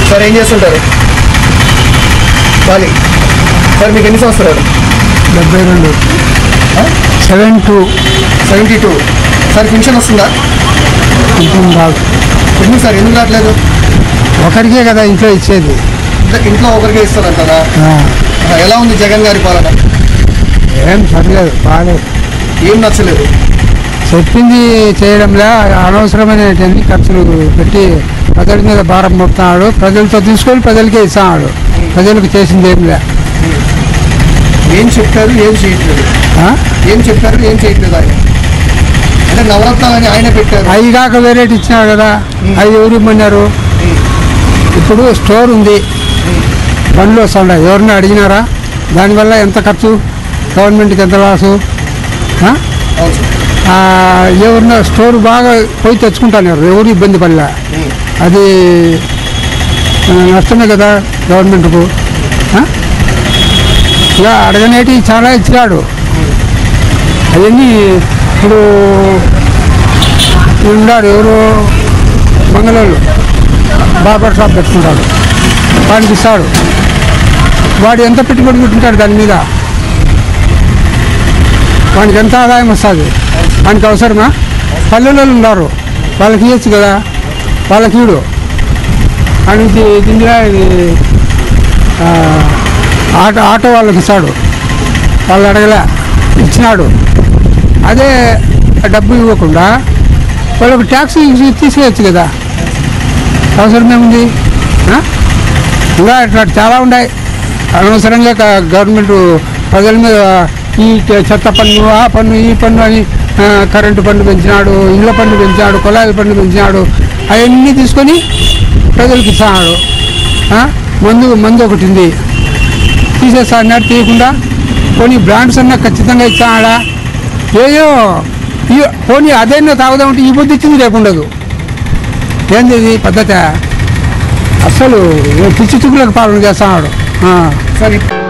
Sir ఏం చేస్తుంటారు? ఖాళీ. సార్ మీకు ఎన్ని సంవత్సరాలు? 72. 72. సార్ పెన్షన్ వస్తుందా? ఇంకేం రాదు. ఎందుకు సార్, ఎందుకు రావట్లేదు? ఒకరికే కదా ఇంట్లో ఇచ్చేది. ఇంట్లో ఒకరికే ఇస్తారంటారా? ఎలా ఉంది జగన్ గారి పాలన? ఏం పర్లేదు, బాగాలేదు. ఏం నచ్చలేదు? చెప్పింది చేయడంలో అనవసరమైనటువంటి ఖర్చులు పెట్టి ప్రజల మీద భారం మోపుతున్నాడు. ప్రజలతో తీసుకొని ప్రజలకే ఇస్తున్నాడు. ప్రజలకు చేసింది ఏంలే. ఏం చెప్పారు, ఏం చేయట్లేదు? ఏం చెప్పారు, ఏం చేయట్లేదు ఆయన? అంటే నవరత్నాలని ఆయన పెట్టారు. అవి కాక వేరేటి ఇచ్చినాడు కదా, అవి ఎవరు ఇమ్మన్నారు? ఇప్పుడు స్టోర్ ఉంది, బండ్లు వస్తుంటాయి. ఎవరిని అడిగినారా? దానివల్ల ఎంత ఖర్చు, గవర్నమెంట్కి ఎంత లాసు? ఎవరిన స్టోర్ బాగా పోయి తెచ్చుకుంటాను, ఎవరు ఇబ్బంది పడలే. అది నష్టమే కదా గవర్నమెంట్కు. ఇలా అడగనేటి చాలా ఇచ్చాడు. అవన్నీ ఇప్పుడు ఉన్నాడు ఎవరు, మంగళూరు బార్బర్ షాప్ పెట్టుకుంటాడు, వాడికి ఇస్తాడు. వాడు ఎంత పెట్టుబడి పెట్టుకుంటాడు దాని మీద, వానికి ఎంత ఆదాయం వస్తుంది? వానికి అవసరమా? పల్లెల్లో ఉన్నారు, వాళ్ళకి ఇవ్వచ్చు కదా, వాళ్ళకి ఇడు. వానికి దీనిలో ఆటో వాళ్ళకి ఇస్తాడు, వాళ్ళు అడగలే, ఇచ్చినాడు. అదే డబ్బు ఇవ్వకుండా వాళ్ళకి ట్యాక్స్ తీసేయచ్చు కదా, అవసరమేముంది? ఇంకా ఇట్లా చాలా ఉన్నాయి. అనవసరంగా గవర్నమెంట్ ప్రజల మీద ఈ చెత్త పన్ను, ఆ పన్ను, ఈ పన్ను అని కరెంటు పన్ను పెంచినాడు, ఇళ్ళ పన్ను పెంచినాడు, కుళాయిల పన్ను పెంచినాడు. అవన్నీ తీసుకొని ప్రజలకు ఇస్తున్నాడు. మందు ఒకటి ఉంది, తీసేస్తాడు. తీయకుండా పోనీ బ్రాండ్స్ అన్నా ఖచ్చితంగా ఇస్తాడా? ఏయో పోనీ అదైనా తాగుదామంటే ఈ బుద్ధి ఇచ్చింది, రేపు ఉండదు. ఏంది ఇది పద్ధతి? అసలు పిచ్చి చుక్కులకు పాలన చేస్తున్నాడు. సరే.